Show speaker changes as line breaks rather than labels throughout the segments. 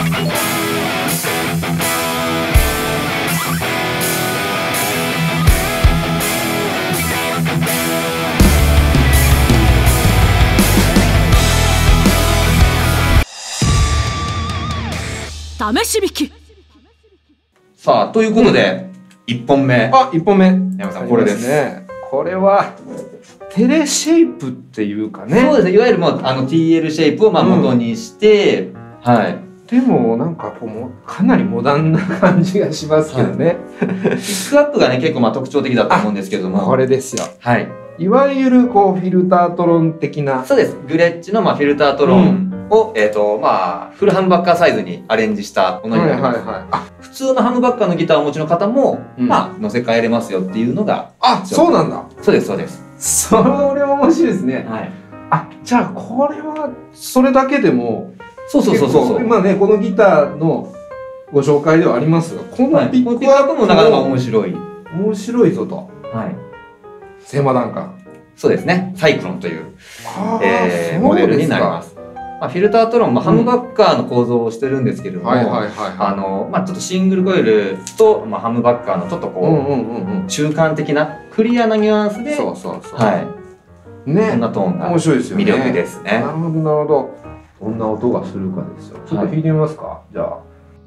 試し弾き。
さあ、ということで、1本目。
あ、1本目。
山さん、これですね。
これは、テレシェイプっていうかね。
そうですね。いわゆるもう、TL シェイプを元にして、はい。
でも、なんかこう、かなりモダンな感じがしますけどね。
ピックアップがね、結構特徴的だと思うんですけども。
これですよ。
はい。
いわゆる、こう、フィルタートロン的な。
そうです。グレッチの、フィルタートロンを、フルハムバッカーサイズにアレンジしたものになります。普通のハムバッカーのギターをお持ちの方も、乗せ替えれますよっていうのが。
あ、そうなんだ。
そうです、そうです。
それ面白いですね。
はい。
あ、じゃあこれはそれだけでも、
そう。
まあね、このギターのご紹介ではありますが、このピックアップ
もなかなか面白い。
面白いぞと。
はい。
セーマダンカン。
そうですね。サイクロンという、モデルになります。フィルタートロン、ハムバッカーの構造をしてるんですけれども、ちょっとシングルコイルと、ハムバッカーのちょっとこう、中間的なクリアなニュアンスで、はい。ね。そんなトーンが
面白いですよね。
魅力ですね。
なるほど、なるほど。どんな音がするかですよ。ちょっと弾いてみますか。じゃあ。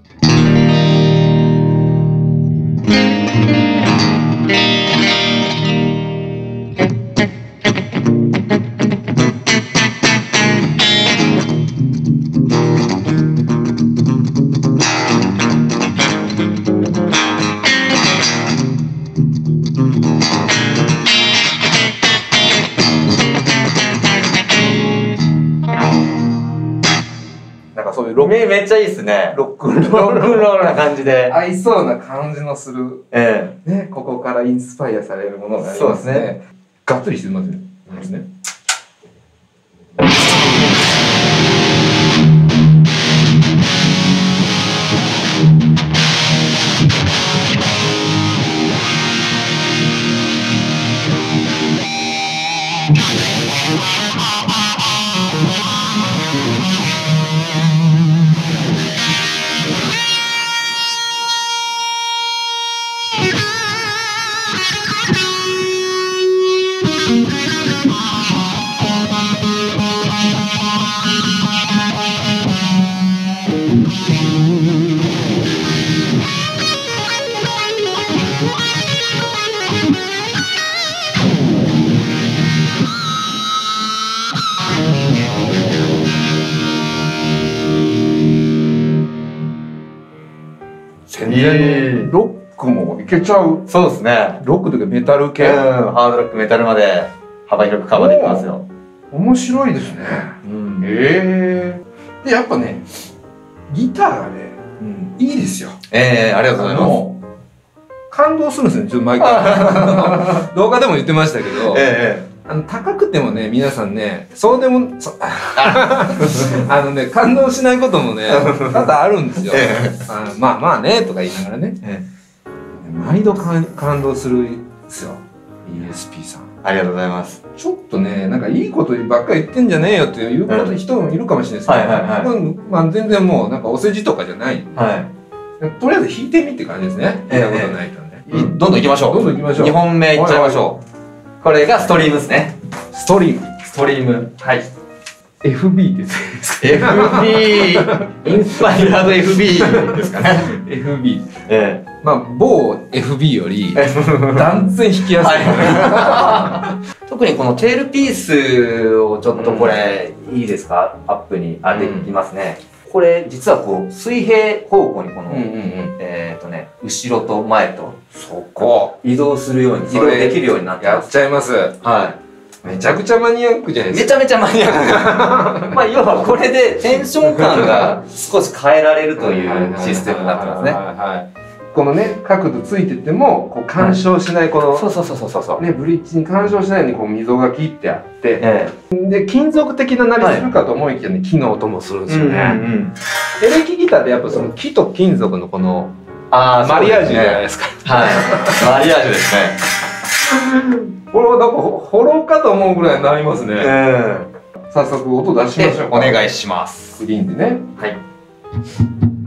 めっちゃいいですね。
ロックンロ
ールな感じで。
合いそうな感じのする。ね、ここからインスパイアされるものがありますね。そうですね。がっつりしてますね。全然ロックもいけちゃう。
そうですね。
ロックというかメタル系。
ハードロック、メタルまで幅広くカバーできますよ。
面白いですね。で、やっぱね、ギターがね、いいですよ。
ありがとうございます。
感動するんですよね、ちょっと毎回。動画でも言ってましたけど、高くてもね、皆さんね、そうでも、感動しないこともね、多々あるんですよ。まあまあね、とか言いながらね。毎度感動するんですよ、ESP さん。
ありがとうございます。
ちょっとね、なんかいいことばっかり言ってんじゃねえよっていう人もいるかもしれないですけど、全然もうなんかお世辞とかじゃない。とりあえず弾いてみって感じですね。弾いたことないからね。
どんどん行きましょう。
どんどん行きましょう。
2本目いっちゃいましょう。これがストリームですね。
ストリーム。
ストリーム。はい。
FB ですね。
FB。インスパイラード FB ですかね。
FB。まあ、某 FB より断然弾きやすい。
特にこのテールピースをちょっとこれ、いいですか？アップにできますね。これ実はこう水平方向にこの後ろと前と移動するように移動できるようになってます。
やっちゃいます。はい。めちゃくちゃマニアックじゃないですか。
めちゃめちゃマニアック。まあ要はこれでテンション感が少し変えられるというシステムになってますね。
このね角度ついててもこう干渉しないこの
そう
ブリッジに干渉しないようにこう溝が切ってあってで金属的な鳴りするかと思いきやね木の音もするんですよね。エレキギターってやっぱその木と金属のこのマリアージュじゃないですか。
はい。マリアージュですね。
これはなんかホローかと思うぐらいになりますね。早速音出しましょうか。
お願いします。
グリーンでね。
はい。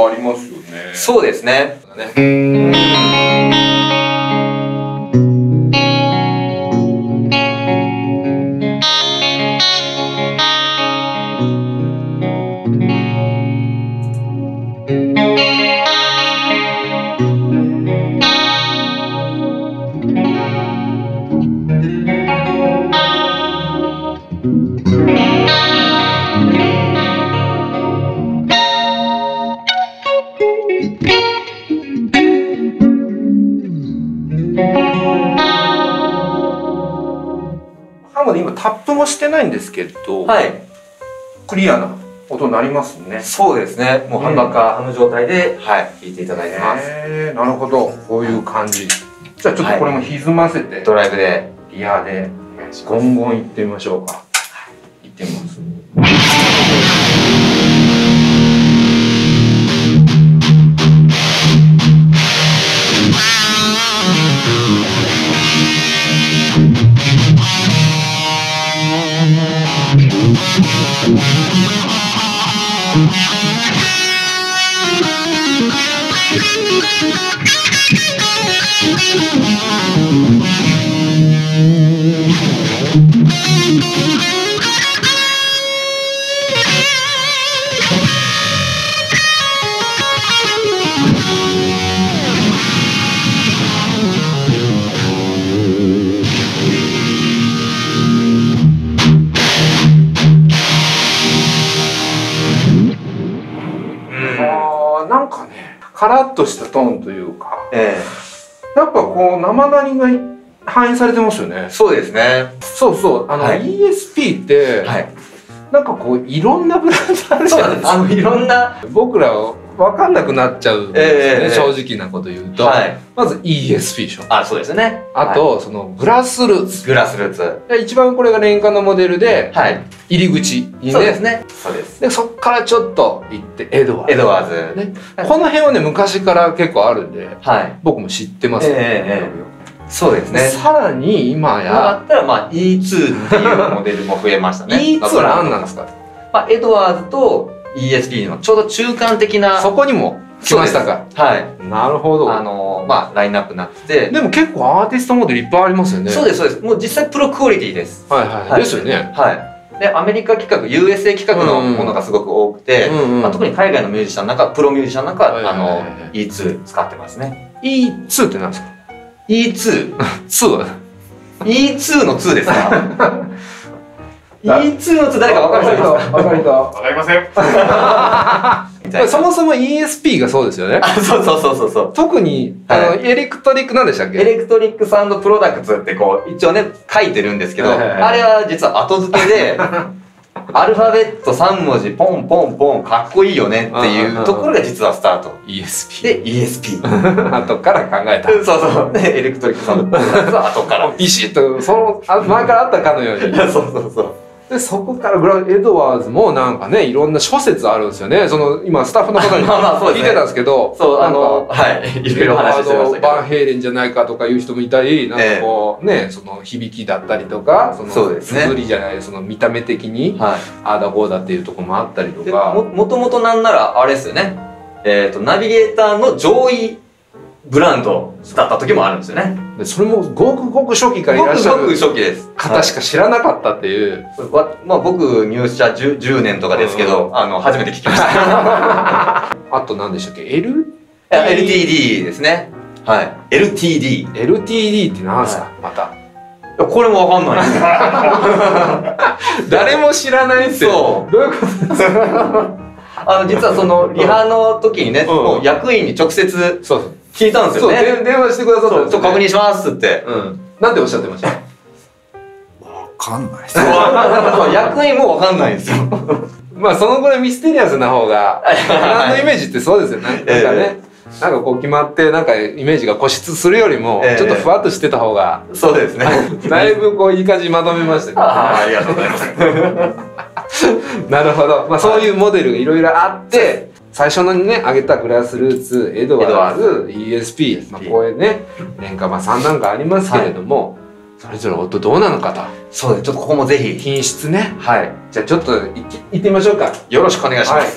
ぱありますよね。
そうですね。
なので今タップもしてないんですけど、はい、クリアな音になりますね。
そうですね。もうハムバッカーハム状態で、はい、弾いていただいてます。
なるほど。こういう感じ。じゃあちょっとこれも歪ませて、
ドライブで
リアでゴンゴンいってみましょうか。いってみます。なんかね、カラッとしたトーンというか、やっぱこう生なりが反映されてますよね。
そうですね。
そうそう、ESP って、なんかこういろんなブランドあるじゃないですか。
いろんな
僕ら分かんなくなっちゃうんですよね、正直なこと言うと。まず ESP でしょ。
あ、そうですね。
あとそのグラスルーツ。
グラスルーツ。
一番これが廉価のモデルで、入り口にね。
そうですね。そうです。
でそっからちょっと行ってエドワーズ。
エドワーズ。
ね。この辺はね昔から結構あるんで、僕も知ってますね。
そうですね。
さらに今や
だったらまあ E2 っていうモデルも増えましたね。
E2 は何なんですか。
まあエドワーズと ESP のちょうど中間的な。
そこにも来ましたか。
はい。
なるほど。
まあラインナップになってて。
でも結構アーティストモデルいっぱいありますよね。
そうですそうです。もう実際プロクオリティです。
はいはい。ですよね。
はい。でアメリカ企画 USA 企画のものがすごく多くて、特に海外のミュージシャンの中プロミュージシャンの中E2 使ってますね。
E2 って何ですか。
E2
2は
E2 の2ですか。E2 の2誰か分かる人いますか。
分かる人。
分かりません。
そもそも ESP がそうですよね。
そうそうそうそう。
特にエレクトリックなんでしたっけ。
エレクトリックサウンドプロダクツってこう一応ね書いてるんですけど、あれは実は後付けでアルファベット3文字ポンポンポンかっこいいよねっていうところが実はスタート。
ESP
で ESP
後から考えた。
そうそう。でエレクトリックサウンドプロダクツは後から。
ビシッとその前からあったかのように。
そうそうそう。
でそこからエドワーズもなんかねいろんな諸説あるんですよね。その今スタッフの方に聞いてたんですけど、
そうはいいろいろ話してましたけど、
バンヘイレンじゃないかとかいう人もいたり、なんかこうねその響きだったりとか、その綴りじゃないその見た目的にああだこうだっていうところもあったりとか、
もともとなんならあれですよね。ナビゲーターの上位ブランドだった時もあるんですよね。
それもごくごく初期からいらっしゃる
ごく初期です
方しか知らなかったっていう。
まあ僕入社10年とかですけど、初めて聞きました。
あと何でしたっけ。
LTD ですね。はい。
LTD って何ですか。また
これもわかんない。
誰も知らないっすよ。どういうことですか。
実はそのリハの時にね、もう役員に直接聞いたんですよね。
電話してくださったんですよ。
確認しますって。
なんでおっしゃってました。
わかんないです。
役員もわかんないんですよ。
まあそのぐらいミステリアスな方が何のイメージってそうですよね。なんかね、なんかこう決まってなんかイメージが固執するよりもちょっとふわっとしてた方が。
そうですね。
だいぶこういい感じにまとめましたけど。
ありがとうございます。
なるほど。まあそういうモデルがいろいろあって、最初のね挙げたグラスルーツ、エドワーズ、ESP、まあこういうね廉価3なんかありますけれども、それぞれ音どうなのかと。
そうです。ちょっとここもぜひ
品質ね。
はい。
じゃあちょっと行ってみましょうか。
よろしくお願いします。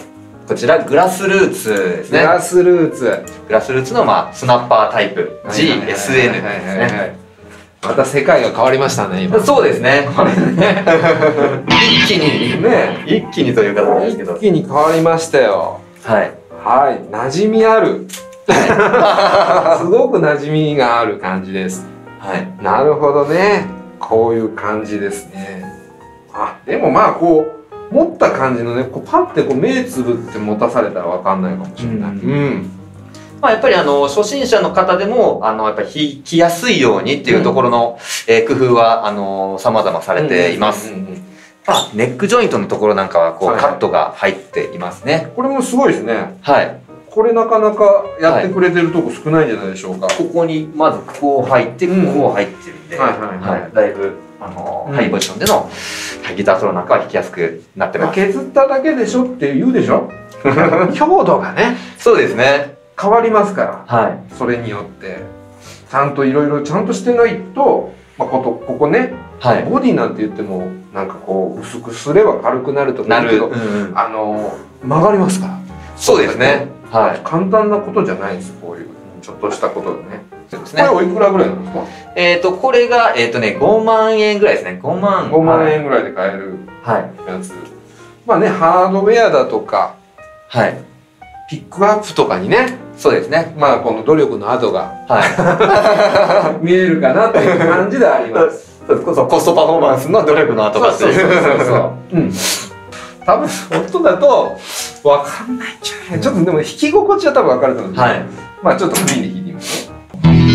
こちらグラスルーツですね。
グラスルーツ。
グラスルーツのスナッパータイプ GSN ですね。
また世界が変わりましたね今。
そうですね。これね。一気にね、一気にという形ですけど。
一気に変わりましたよ。
はい。
はい、馴染みある。すごく馴染みがある感じです。
はい。
なるほどね。こういう感じですね。あ、でもまあこう持った感じのね、こうパッてこう目つぶって持たされたらわかんないかもしれない。
まあやっぱり初心者の方でもやっぱり弾きやすいようにっていうところの、工夫は様々されています。まあネックジョイントのところなんかはこうカットが入っていますね。
これもすごいですね。
はい。
これなかなかやってくれてるとこ少ないんじゃないでしょうか。
ここにまずこう入ってこう入ってるんで、だいぶハイポジションでのギターソロなんかは弾きやすくなってます。
削っただけでしょって言うでしょ。強度がね。
そうですね。
変わりますから。
はい。
それによってちゃんといろいろちゃんとしてないと、まあここね、ボディなんて言ってもなんかこう薄くすれば軽くなるとか言うけど、曲がりますから。
そうですね。はい。
簡単なことじゃないんです。こういうちょっとしたことでね。
そうですね。
これおいくらぐらいなんですか？
これが5万円ぐらいですね。5万
円ぐらいで買える
や
つ。まあね、ハードウェアだとか、
はい。
ピックアップとかにね、
そうですね。
まあこの努力の跡が見えるかなっていう感じであります。
コストパフォーマンスの努力の跡がっていう。
そう。多分音だと分かんないんじゃない。ちょっとでも弾き心地は多分分かると思うんですけど、まあちょっとクリーンで弾いてみますね。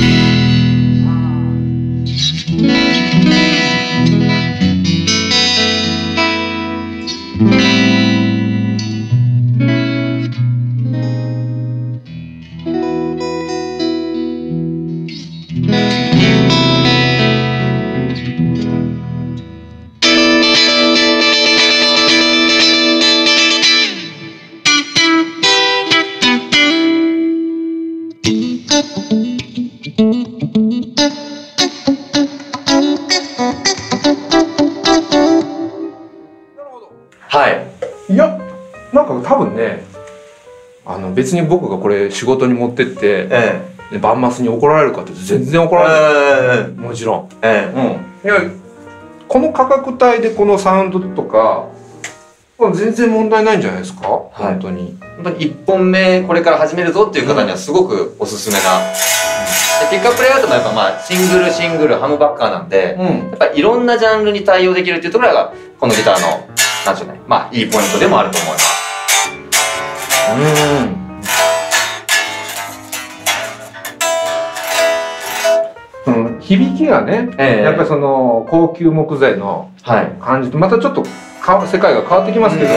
いや、なんか多分ね、別に僕がこれ仕事に持ってって、バンマスに怒られるかって全然怒られない。もちろん。いや、この価格帯でこのサウンドとか、全然問題ないんじゃないですか。本当に。
本当に1本目これから始めるぞっていう方にはすごくおすすめな。ピックアップレイアウトもやっぱシングルハムバッカーなんで、やっぱいろんなジャンルに対応できるっていうところがこのギターのなんでしょうね、まあいいポイントでもあると思います。
響きがね、やっぱりその高級木材の感じとまたちょっと世界が変わってきますけど、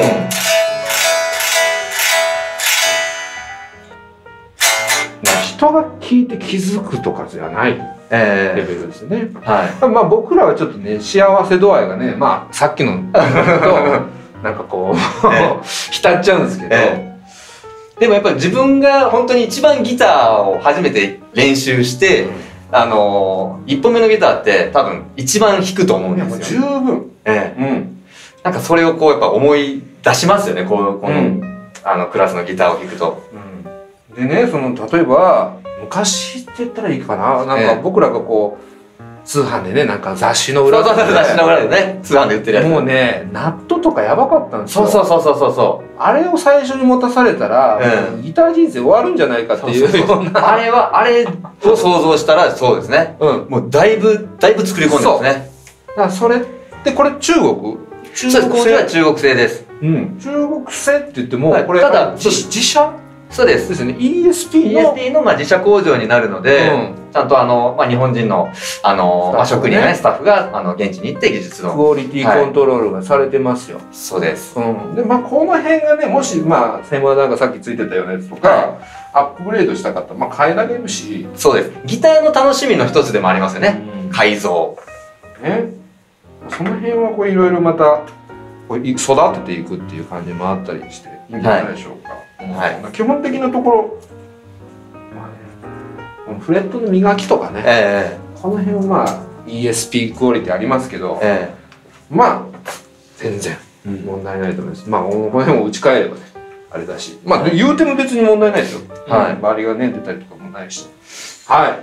人が聞いて気づくとかじゃないレベルですね。まあ僕らはちょっとね、幸せ度合いがね、まあさっきのとなんかこう浸っちゃうんですけど、
でもやっぱり自分が本当に一番ギターを初めて練習して1本目のギターって多分一番弾くと思うんですよ。
十分。
なんかそれをこうやっぱ思い出しますよね、このクラスのギターを弾くと。
でね、例えば昔って言ったらいいかな、なんか僕らがこう通販でね、なんか雑誌の裏とか
雑誌の裏でね、通販で売ってるやつ。
もうね、ナットとかやばかったんですよ。
そう。
あれを最初に持たされたら、ギター人生終わるんじゃないかっていうような。
あれを想像したらそうですね。もうだいぶ作り込んでますね。
だからそれってこれ中国
は中国製です。
中国製って言っても、これ
ただ
自社
そうです
ですよね。ESP
の自社工場になるので、ちゃんと日本人の職人やスタッフが現地に行って技術の
クオリティコントロールがされてますよ。
そうです。
でまあこの辺がね、もしまあ専門なんかさっきついてたようなやつとかアップグレードしたかったらまあ変えられるし。
そうです。ギターの楽しみの一つでもありますよね。改造。
その辺はこういろいろまた育てていくっていう感じもあったりしていいんじゃないでしょうか。基本的なところ、フレットの磨きとかね、この辺はまあ ESP クオリティありますけど、まあ全然問題ないと思います。まあこの辺を打ち替えればね、 あれだし、まあ言うても別に問題ないですよ。はい。周りがね出たりとかもないし。はい。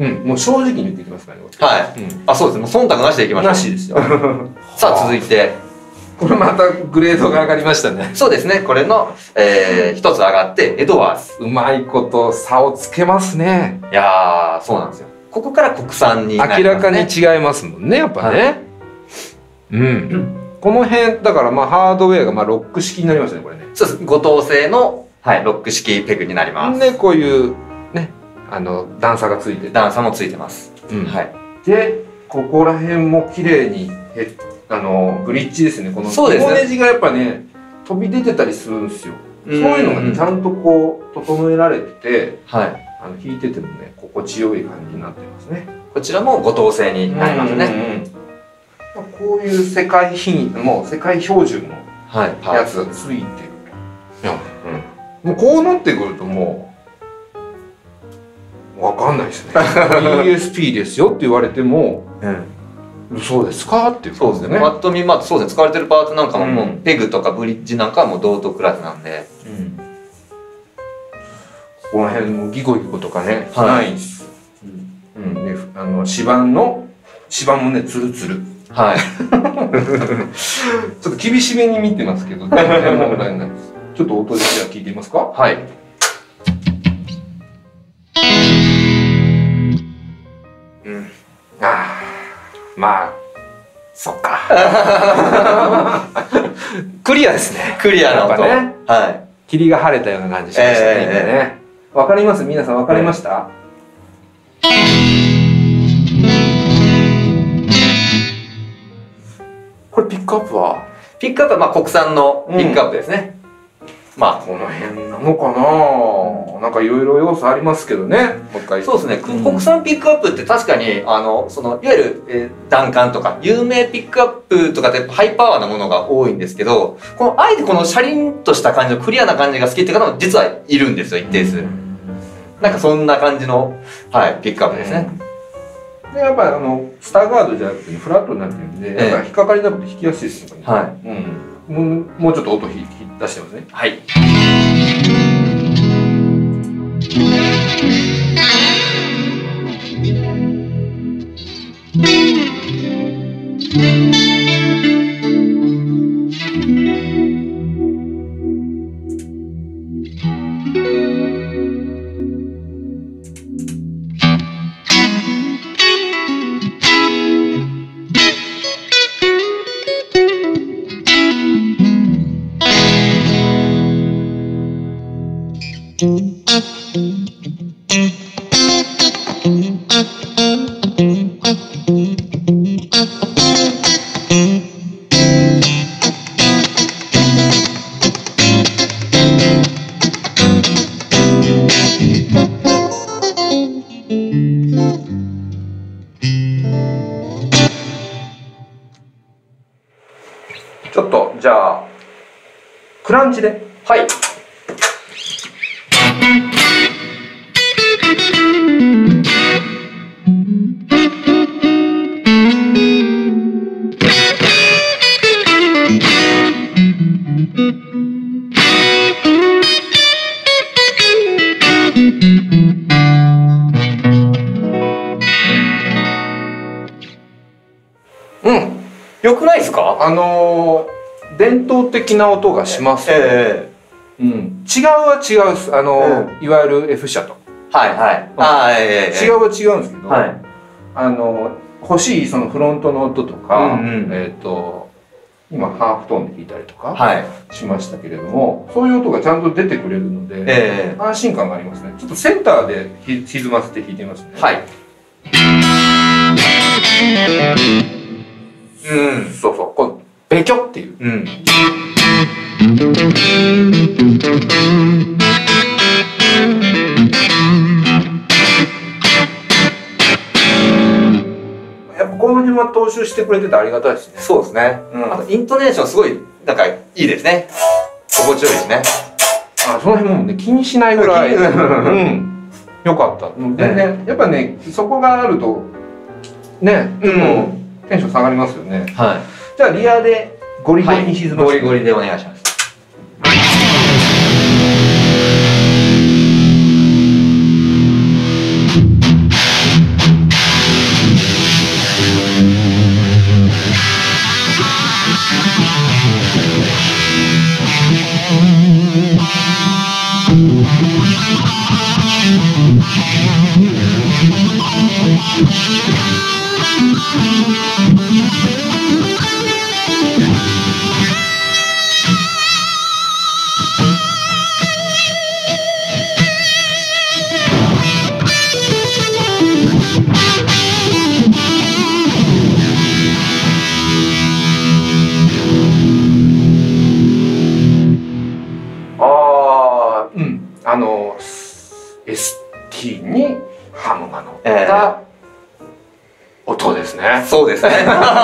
もう正直に言っていきますからね。
はい。あ、そうですね。もう忖度なしでいきましょう。
なしですよ。
さあ続いて、
これまたグレードが上がりましたね。
そうですね。これの一つ上がってエドワーズ。
うまいこと差をつけますね。
いやー、そうなんですよ。ここから国産になりますね。
明らかに違いますもんね、やっぱね。この辺だからまあハードウェアがまあロック式になりますね、これね。
そうです。5等製のロック式ペグになります。
でこういうね段差がついてて、
段差もついてます。はい。
でここら辺も綺麗にブリッジですね。この
そうですね。
ネジがやっぱね飛び出てたりするんですよ。そういうのがねちゃんとこう整えられてて、弾いててもね心地よい感じになってますね。
こちらも5等製になりますね。
こういう世界もう世界標準のやつがついてる。もうこうなってくるともう分かんないですね。ESP ですよって言われても、そうですかっていう。
そうですね。パッと見そうですね。使われてるパーツなんかももうペグとかブリッジなんかはもう同等クラスなんで、
ここら辺もギコギコとかねないです。で芝もねツルツル。はい。ちょっと厳しめに見てますけど全然問題ないです。ちょっと音でじゃあ聞いてみますか。
はい。
まあそっか。クリアですね。
クリアな音ね。はい。
霧が晴れたような感じしましたね。今ね。わかります？皆さんわかりました？これピックアップは？
ピックアップは国産のピックアップですね。
この辺なのかな。なんかいろいろ要素ありますけどね。もう一回。
そうですね。国産ピックアップって確かにいわゆる弾丸とか有名ピックアップとかってハイパワーなものが多いんですけど、あえてこのシャリンとした感じのクリアな感じが好きって方も実はいるんですよ、一定数。なんかそんな感じのピックアップですね。
でやっぱりスターガードじゃなくてフラットになってるんで、やっぱ引っかかりなくて弾きやすいですよね。はい。もうちょっと音出してますね。はい。ちょっとじゃあクランチで。はい。よくないですか？ 伝統的な音がします。違うは違うです。いわゆる F 社と。はいはい。違うは違うんですけど、欲しいそのフロントの音とか、今ハーフトーンで弾いたりとかしましたけれども、そういう音がちゃんと出てくれるので、安心感がありますね。ちょっとセンターで歪ませて弾いてみますね。はい。そうそう、このべきょっていう。やっぱこの辺は踏襲してくれててありがたいですね。そうですね。あとイントネーションすごいなんかいいですね。心地よいですね。その辺もね気にしないぐらいよかった。全然やっぱねそこがあるとねちょっとテンション下がりますよね。はい。じゃあリアでゴリゴリに沈ませて。ゴリゴリでお願いします。 ST にハムが乗った音ですね。
そうですね。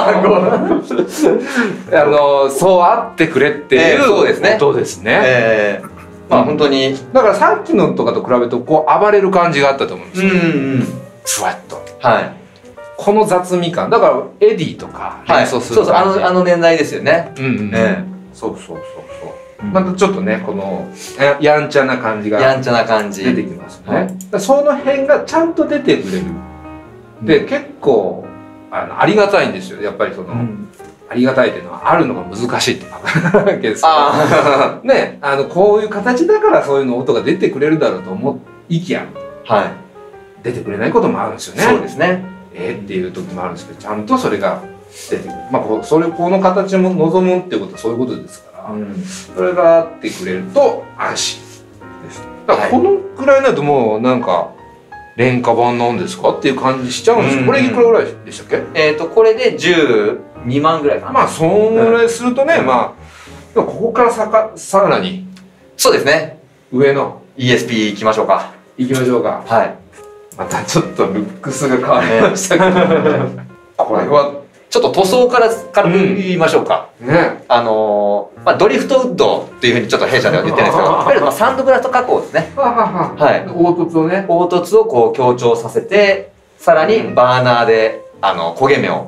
そうあってくれっていう
そうですね
音ですね。
まあ本当に
だからさっきのとかと比べるとこう暴れる感じがあったと思うんですよ。ふわっと。
はい。
この雑味感だからエディとか連想する感じ。
あの年代ですよね。
そうそうそうそう。またちょっとねこのやんちゃな感じが出てきますね。その辺がちゃんと出てくれる。で結構ありがたいんですよ。やっぱりそのありがたいっていうのはあるのが難しいってわけですよ。ねこういう形だからそういうの音が出てくれるだろうと思いきや出てくれないこともあるんですよね。
そうですね。
っていう時もあるんですけどちゃんとそれが出てくる。まあこの形も望むっていうことはそういうことですから。それがあってくれると安心です。だからこのくらいになるともうなんか廉価版なんですかっていう感じしちゃうんですよ。これいくらぐらいでしたっけ？
これで12万ぐらいかな。
まあそんぐらいするとね、まあここからさらに
そうですね。
上の
ESP 行きましょうか。
行きましょうか。
はい。ま
たちょっとルックスが変わりましたけど、これは
ちょっと塗装から言いましょうか。ドリフトウッドっていうふうにちょっと弊社では言ってるんですけど、サンドブラスト加工ですね。はい。
凹凸をね。
凹凸をこう強調させて、さらにバーナーで焦げ目を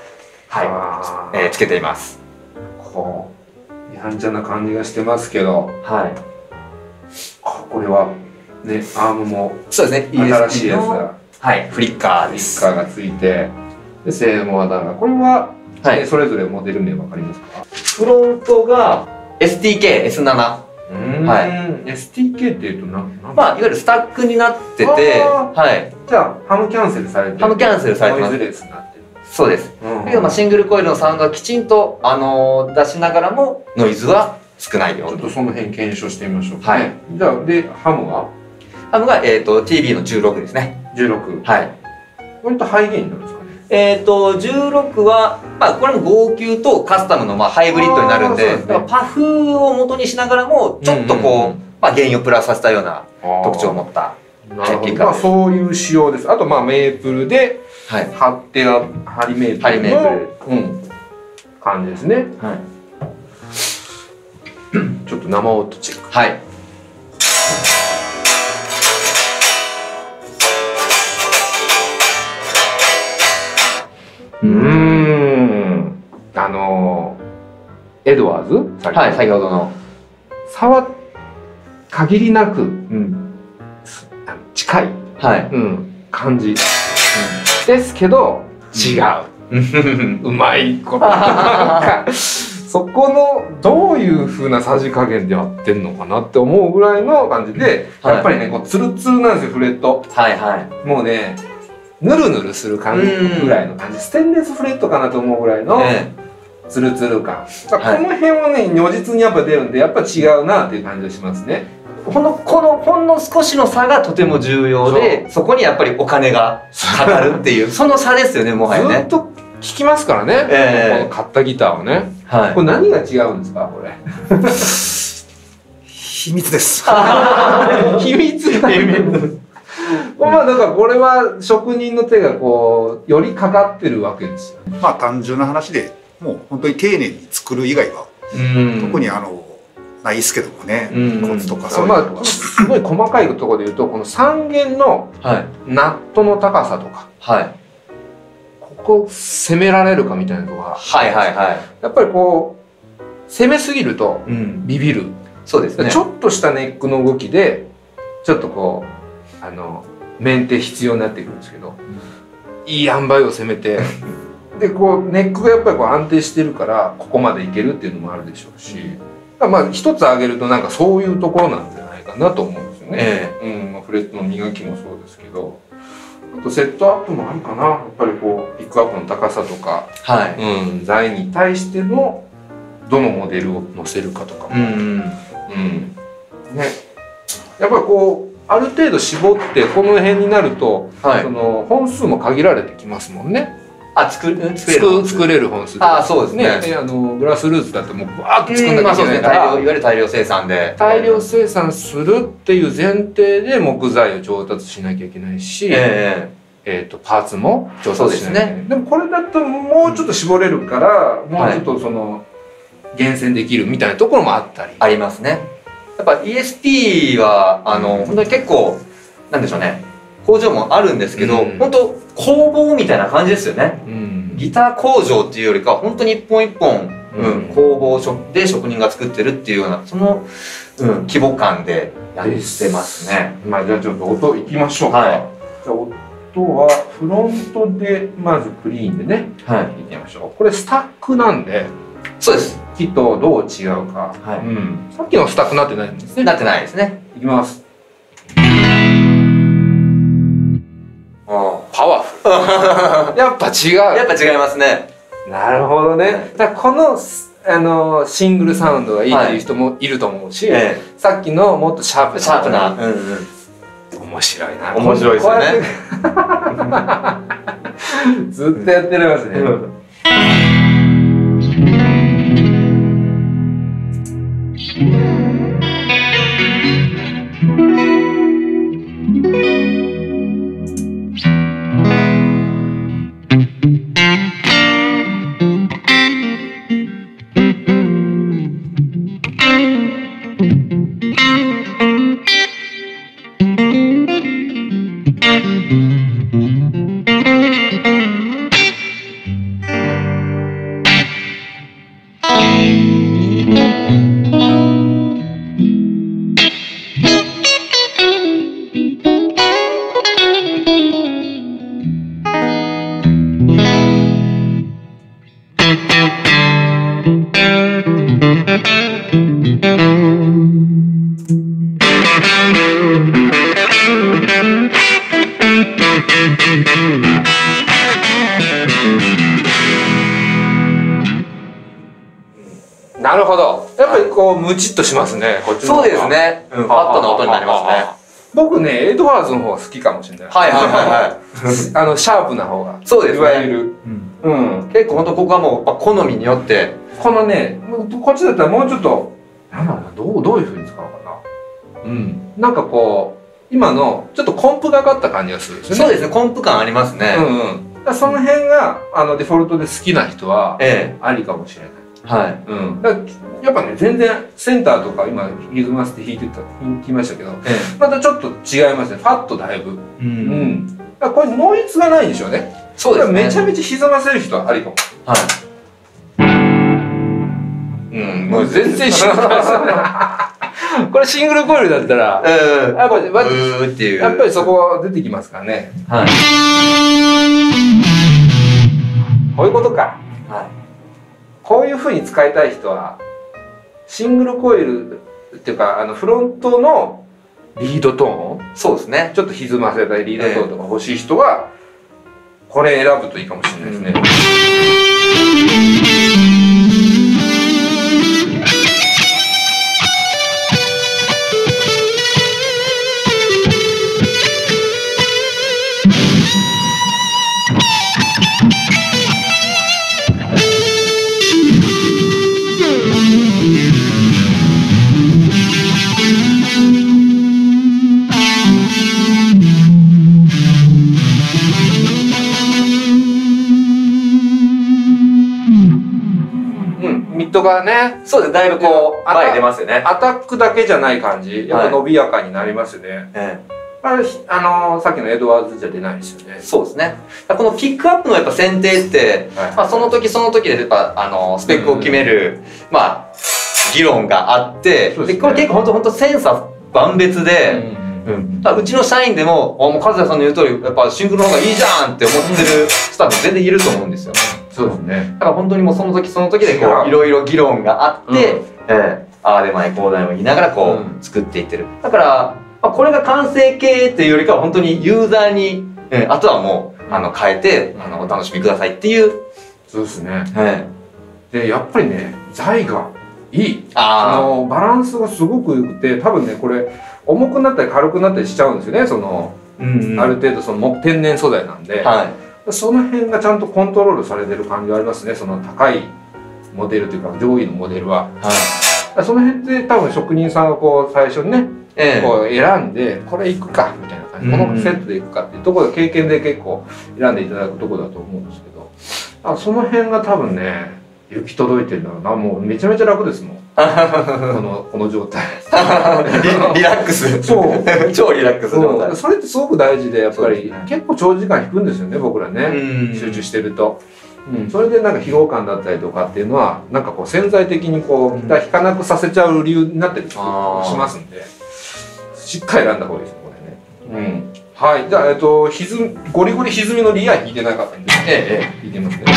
つけています。
こうやんちゃな感じがしてますけど、
はい。
これはねアームも
そうですね。
新しいやつが
フリッカーです。
フリッカーがついて。性能はこれは、それぞれモデル名わかりますか？
フロントが STK S7。
STK っていうとま
あいわゆるスタックになってて、
じゃあハムキャンセルされて
ハムキャンセルされてます。
ノイズレスになってる。
そうです。だけどシングルコイルのサウンドはきちんと出しながらもノイズは少ないよ。
ちょっとその辺検証してみましょうか。じゃあでハムが
TB の16ですね。
16。
はい。
割とハイゲインなんですか？
16は、これも号泣とカスタムのハイブリッドになるんで、パフを元にしながらも、ちょっとこう、原因をプラスさせたような特徴を持った。
そういう仕様です。あと、メープルで、貼りメープルの感じですね。ちょっと生音チェック。
はい。
エドワーズ
先ほどの
差は限りなく近い感じですけど違ううまいことそこのどういう風なさじ加減でやってんのかなって思うぐらいの感じでやっぱりねこうツルツルなんですよフレット。もうねヌルヌルする感じぐらいの感じステンレスフレットかなと思うぐらいのツルツル感、この辺はね如実にやっぱ出るんでやっぱ違うなっていう感じがしますね。
ほんの少しの差がとても重要でそこにやっぱりお金がかかるっていうその差ですよね。もはやね
ずっと聴きますからね、この買ったギターをね。これ何が違うんですかこれ
秘密です
秘密だだからこれは職人の手がこうよりかかってるわけですよ。
単純な話でもう本当に丁寧に作る以外は特にないですけどもね、コツとかそういうのは
すごい細かいところで言うとこの3弦のナットの高さとか、ここ攻められるかみたいなとこがやっぱりこう攻めすぎるとビビる。
そうですね。
ちょっとしたネックの動きでちょっとこうメンテ必要になってくるんですけど、いい塩梅を攻めてでこうネックがやっぱりこう安定してるからここまでいけるっていうのもあるでしょうし、一つ挙げるとなんかそういうところなんじゃないかなと思うんですよね。フレットの磨きもそうですけどあとセットアップもあるかな。やっぱりこうピックアップの高さとか、
はい、
材に対してのどのモデルを載せるかとかも、ね、やっぱりこうある程度絞ってこの辺になると、はい、その本数も限られてきますもんね。
作
れる本数。
そうですね。
グラスルーツだともうバーッと作んなきゃいけないから、
いわゆる大量生産で
大量生産するっていう前提で木材を調達しなきゃいけないし、パーツも調達しなきゃいけない。でもこれだともうちょっと絞れるから、もうちょっとその厳選できるみたいなところもあったり。
ありますね。やっぱ ESP は本当に結構なんでしょうね、工場もあるんですけど、本当工房みたいな感じですよね。ギター工場っていうよりか本当に一本一本、工房で職人が作ってるっていうようなその、規模感でやってますね。
まあじゃあちょっと音いきましょうか。はい、じゃあ音はフロントでまずクリーンでね、はい、いってみましょう。これスタックなんで。
そうです。
木とどう違うか。はい。さっきのスタックなってないんですね。
なってないですね。
いきます。パワフル。やっぱ違う。
やっぱ違いますね。
なるほどね。だからこのシングルサウンドがいいっていう人もいると思うし、さっきのもっとシャープな。面白いな。
面白いですよね。
ずっとやってますね。なるほど。やっぱりこうムチっとしますね。こっちの方が。
そうですね。フラットな音になりますね。
僕ね、エドワーズの方が好きかもしれない。
はいはいはいはい。
シャープな方が。
そうですね。
いわゆる。
結構本当ここはもう好みによって。
このね、こっちだったらもうちょっとなんだろうな、どういう風に使うかな。なんかこう今のちょっとコンプがかった感じがするんですよね。
そうですね。コンプ感ありますね。
その辺がデフォルトで好きな人はありかもしれない。はい。やっぱね、全然センターとか今リズム合わせて弾きましたけど、またちょっと違いますね。ファッとだいぶ。これノイズがないんでしょうね。そうですね。めちゃめちゃ歪ませる人はありかも。はい。もう全然知らないですね。これシングルコイルだったら、やっぱりそこ出てきますからね。はい。こういうことか。はい。こういう風に使いたい人はシングルコイルっていうかフロントのリードトーン、そうですね、ちょっと歪ませたいリードトーンとか欲しい人はこれ選ぶといいかもしれないですね。ミッドがね、
そうです、だいぶこう前出ますよね。
アタックだけじゃない感じ、やっぱ伸びやかになりますよね。さっきのエドワーズじゃ出ないですよね。
そうですね。このピックアップのやっぱ選定って、その時その時でやっぱスペックを決める議論があって、これ結構本当千差万別で。うちの社員でも和也さんの言う通りやっぱシングルの方がいいじゃんって思ってるスタッフ全然いると思うんですよ。
そうですね。
だから本当にもうその時その時でこういろいろ議論があって、ああでもないこうだよ言いながらこう作っていってる。だからこれが完成形っていうよりかは本当にユーザーにあとはもう変えてお楽しみくださいっていう。
そうですね。でやっぱりね材がいい。バランスがすごく良くて、多分ねこれ重くなったり軽くなったりしちゃうんですよね。ある程度天然素材なんで、その辺がちゃんとコントロールされてる感じがありますね。高いモデルというか上位のモデルは。その辺で多分職人さんがこう最初にね、こう選んでこれいくかみたいな感じ、このセットでいくかっていうところで経験で結構選んでいただくところだと思うんですけど、その辺が多分ね行き届いてるんだろうな。もうめちゃめちゃ楽ですもんこの状態
リラックス。
そう
超リラックス状態。
それってすごく大事で、やっぱり結構長時間弾くんですよね僕らね、集中してると。それでなんか疲労感だったりとかっていうのはなんかこう潜在的にこうギター弾かなくさせちゃう理由になってる気がしますんで、しっかり選んだ方がいいですこれね。はい、じゃあゴリゴリ歪みのリア弾いてなかったんで弾いてますね。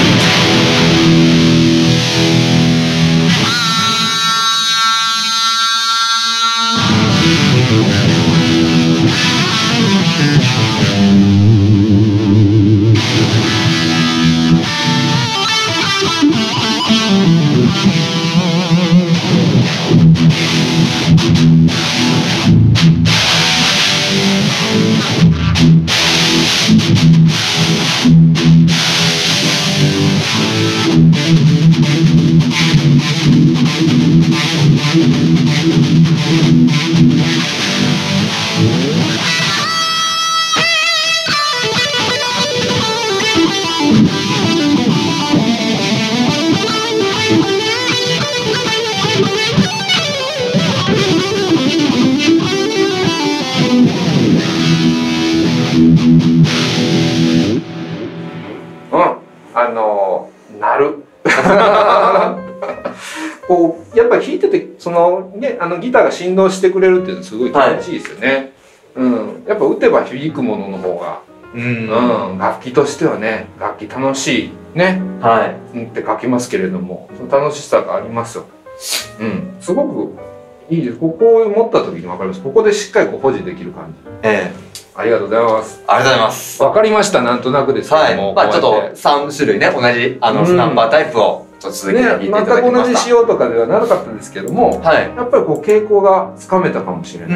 なるこうやっぱり弾いててギターが振動してくれるっていうのはすごい気持ちいいですよね。やっぱ打てば響くものの方が楽器としてはね、楽器楽しいねって書きますけれども、その楽しさがありますよ。すごくいいです。ここを持った時に分かります。ここでしっかりこう保持できる感じ。ありがとうございます。
ありがとうございます。
わかりました。なんとなくですけども、
ちょっと3種類ね、同じスナンバータイプをちょっと続けて弾いていただきました。
全く同じ仕様とかではなかったんですけども、やっぱりこう傾向がつかめたかもしれない。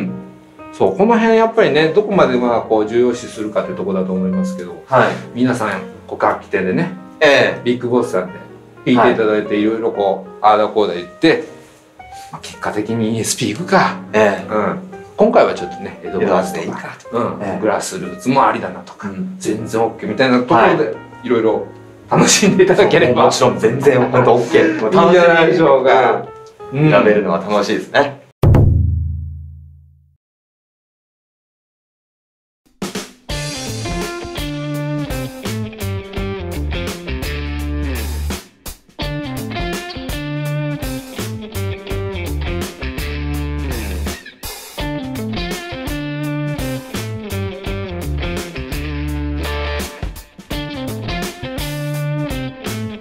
そう、この辺やっぱりね、どこまでこう重要視するかというところだと思いますけど、皆さんこう楽器店でね、ビッグボスさんで弾いていただいて、いろいろこうああだこうだ言って、結果的に ESP いくか。今回はちょっとね、江戸ブラスでいいかとか、グラスルーツもありだなとか、全然 OK みたいなところでいろいろ楽しんでいただければ、
もちろん全然本当 OK。
いいんじゃないでしょうか。
選べるのは楽しいですね。